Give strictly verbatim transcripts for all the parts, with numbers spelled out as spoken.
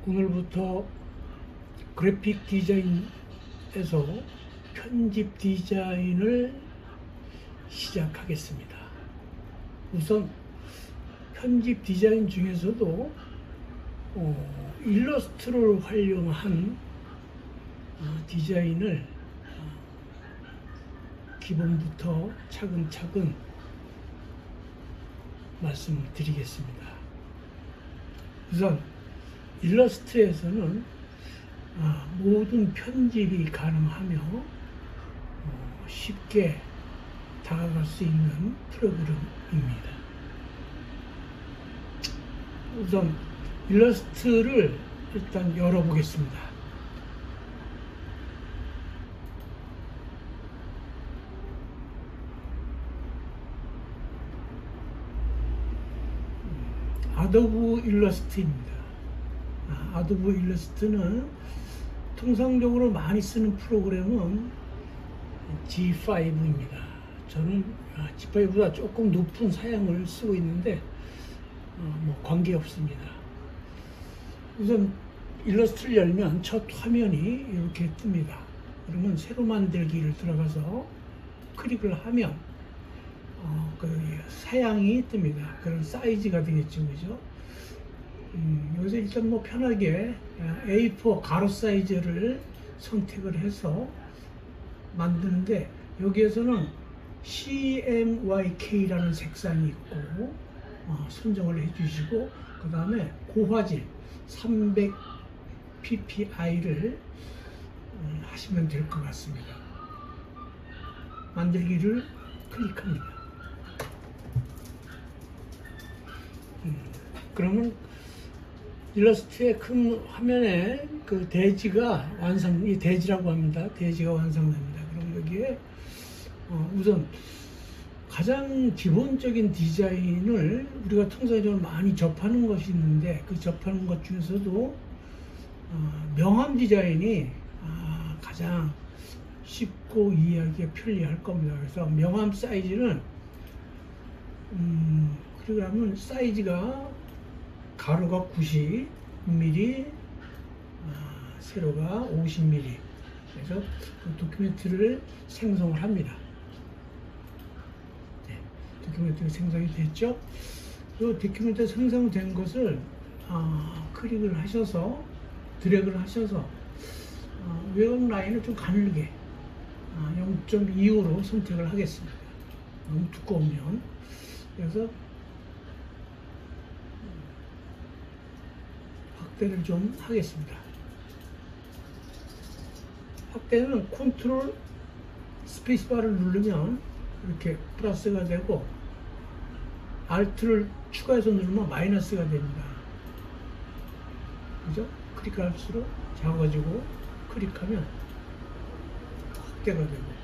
오늘부터 그래픽 디자인에서 편집 디자인을 시작하겠습니다. 우선 편집 디자인 중에서도 어, 일러스트를 활용한 어, 디자인을 어, 기본부터 차근차근 말씀드리겠습니다. 우선 일러스트에서는 어, 모든 편집이 가능하며 어, 쉽게 다가갈 수 있는 프로그램입니다. 우선 일러스트를 일단 열어보겠습니다. 아도브 일러스트입니다. 아, 아도브 일러스트는 통상적으로 많이 쓰는 프로그램은 지 파이브입니다. 저는 지 파이브보다 조금 높은 사양을 쓰고 있는데 어, 뭐 관계없습니다. 우선 일러스트를 열면 첫 화면이 이렇게 뜹니다. 그러면 새로 만들기를 들어가서 클릭을 하면 어, 그 사양이 뜹니다. 그런 사이즈가 되겠죠, 그죠? 음, 여기서 일단 뭐 편하게 에이 사 가로 사이즈를 선택을 해서 만드는데, 여기에서는 씨 엠 와이 케이라는 색상이 있고 어, 선정을 해주시고, 그 다음에 고화질 삼백 피 피 아이를 음, 하시면 될 것 같습니다. 만들기를 클릭합니다. 음, 그러면 일러스트의 큰 화면에 그 대지가 완성, 이 대지라고 합니다. 대지가 완성됩니다. 그럼 여기에 어, 우선 가장 기본적인 디자인을 우리가 통상적으로 많이 접하는 것이 있는데, 그 접하는 것 중에서도 어, 명암 디자인이 아, 가장 쉽고 이해하기가 편리할 겁니다. 그래서 명암 사이즈는 음, 그러면 사이즈가 가로가 구십 밀리미터, 아, 세로가 오십 밀리미터. 그래서 그 도큐멘트를 생성을 합니다. 네, 도큐멘트가 생성이 됐죠. 이 도큐멘트 생성된 것을 아, 클릭을 하셔서 드래그를 하셔서 아, 외곽 라인을 좀 가늘게 아, 영 점 이오로 선택을 하겠습니다. 너무 두꺼우면. 그래서 확대를 좀 하겠습니다. 확대는 컨트롤 스페이스바를 누르면 이렇게 플러스가 되고, 알트를 추가해서 누르면 마이너스가 됩니다. 그죠? 클릭할수록 작아지고, 클릭하면 확대가 되고.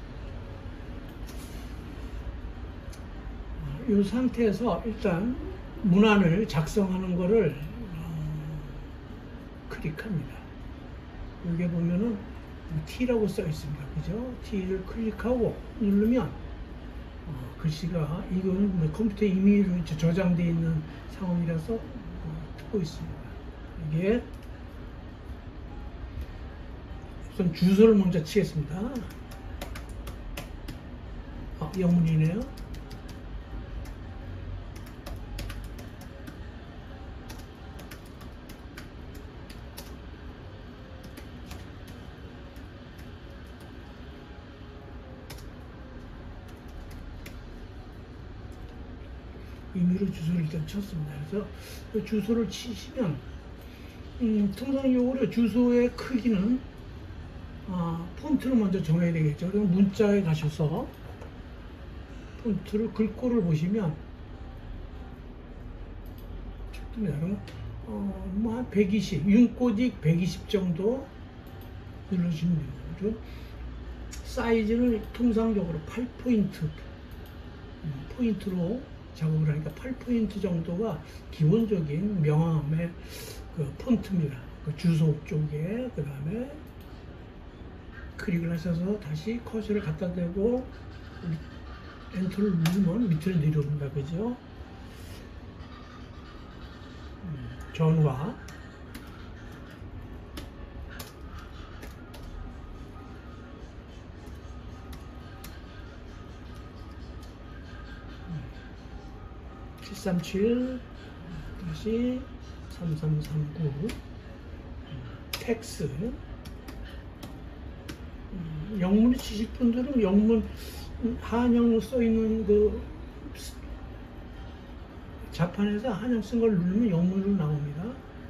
이 상태에서 일단 문안을 작성하는 거를 어, 클릭합니다. 여기 보면은 T라고 써 있습니다. 그죠? T를 클릭하고 누르면 어, 글씨가, 이거는 뭐 컴퓨터에 이미 저장되어 있는 상황이라서 어, 뜨고 있습니다. 이게 우선 주소를 먼저 치겠습니다. 아, 영문이네요. 임의로 주소를 일단 쳤습니다. 그래서 그 주소를 치시면 음, 통상적으로 주소의 크기는 아, 폰트를 먼저 정해야 되겠죠. 그럼 문자에 가셔서 폰트를 글꼴을 보시면 어, 뭐 한 백이십, 윤꼬딕 백이십 정도 눌러주시면 됩니다. 그리고 사이즈는 통상적으로 팔 포인트 음, 포인트로 작업을 하니까 팔 포인트 정도가 기본적인 명암의 그 폰트입니다. 그 주소 쪽에. 그 다음에 클릭을 하셔서 다시 커서를 갖다 대고 엔터를 누르면 밑으로 내려옵니다. 그죠? 음, 전화 일삼칠 다시 삼삼삼구 텍스. 영문을 치실 분들은 영문 한영 써있는 그 자판에서 한영 쓴 걸 누르면 영문으로 나옵니다.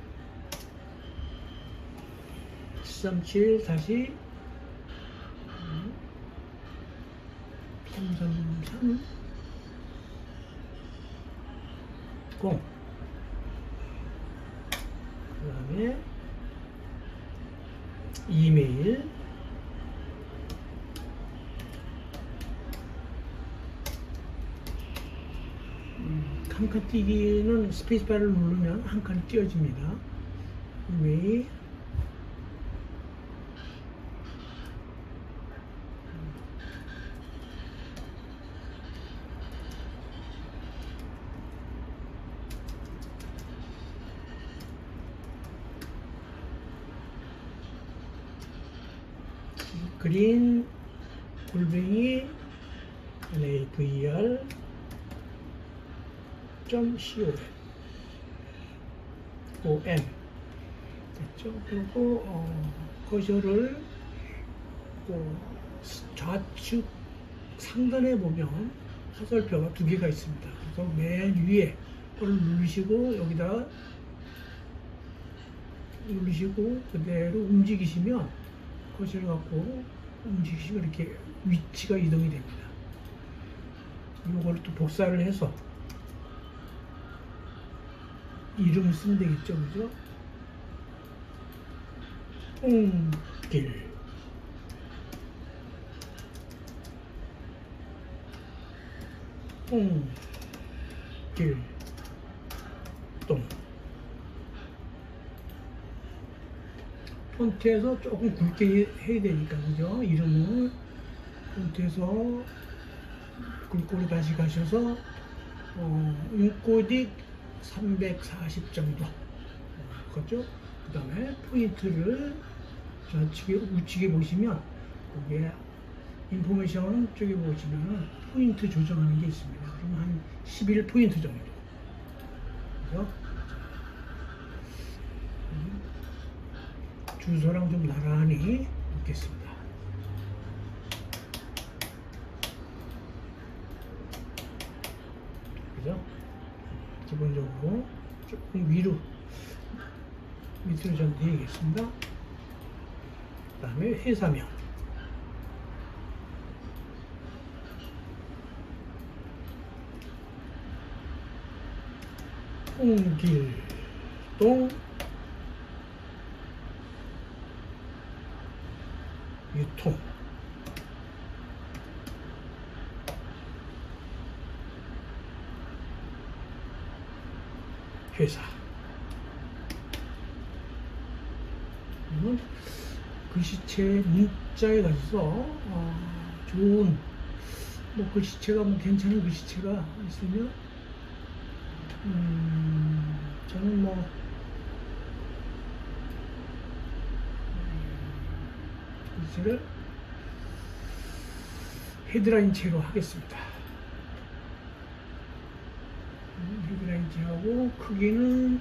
칠삼칠 다시 삼삼삼 공. 그 다음에 이메일. 음, 한 칸 띄기는 스페이스바를 누르면 한 칸이 띄어집니다. 이메일. 그린 골뱅이 레이브이알 점 씨오 엠 됐죠? 그리고 어, 거절을 어, 좌측 상단에 보면 화살표가 두 개가 있습니다. 그래서 맨 위에 그걸 누르시고 여기다 누르시고 그대로 움직이시면 거실을 갖고 움직이시면 이렇게 위치가 이동이 됩니다. 이걸 또 복사를 해서 이름을 쓰면 되겠죠, 그죠? 홍길 홍길 동. 폰트에서 조금 굵게 해야 되니까, 그죠? 이름을 폰트에서 굵게 다시 가셔서 어, 인코딕 삼백사십 정도, 그죠? 그 다음에 포인트를 좌측에 우측에 보시면 거기에 인포메이션 쪽에 보시면 포인트 조정하는 게 있습니다. 그럼 한 십일 포인트 정도, 그죠? 주소랑 좀 나란히 놓겠습니다. 그죠? 기본적으로 조금 위로 밑으로 좀 내리겠습니다. 그 다음에 회사명 홍길동 유통 회사. 글씨체 문자에 가서 어, 좋은 뭐 글씨체가 뭐 괜찮은 글씨체가 있으면 음, 저는 뭐 글씨를 헤드라인 채로 하겠습니다. 헤드라인 채하고 크기는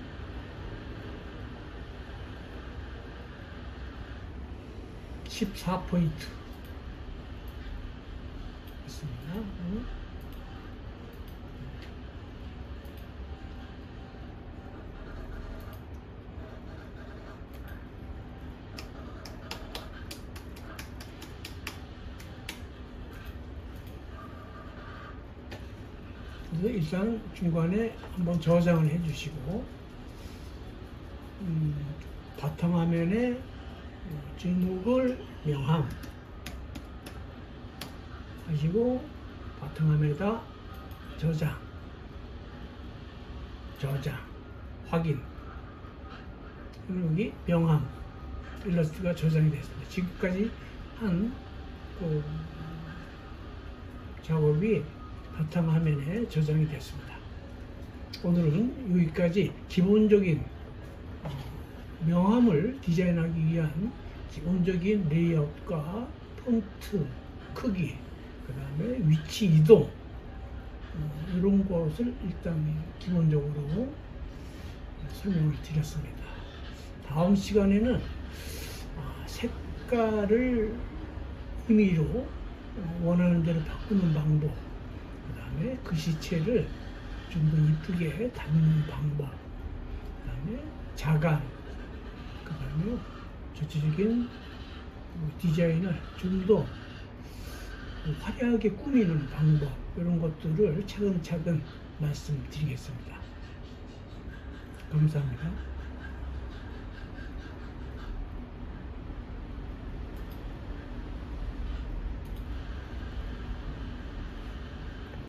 십사 포인트 있습니다. 그래서 일단 중간에 한번 저장을 해주시고 음, 바탕화면에 제목을 명함 하시고 바탕화면에다 저장, 저장, 확인. 여기 명함 일러스트가 저장이 됐습니다. 지금까지 한 그 작업이 바탕화면에 저장이 됐습니다. 오늘은 여기까지 기본적인 명함을 디자인하기 위한 기본적인 레이아웃과 폰트 크기, 그 다음에 위치 이동, 어, 이런 것을 일단 기본적으로 설명을 드렸습니다. 다음 시간에는 아, 색깔을 임의로 원하는 대로 바꾸는 방법, 그 다음에 글씨체를 좀 더 이쁘게 담는 방법, 그 다음에 자간, 그 다음에 전체적인 디자인을 좀 더 화려하게 꾸미는 방법, 이런 것들을 차근차근 말씀드리겠습니다. 감사합니다.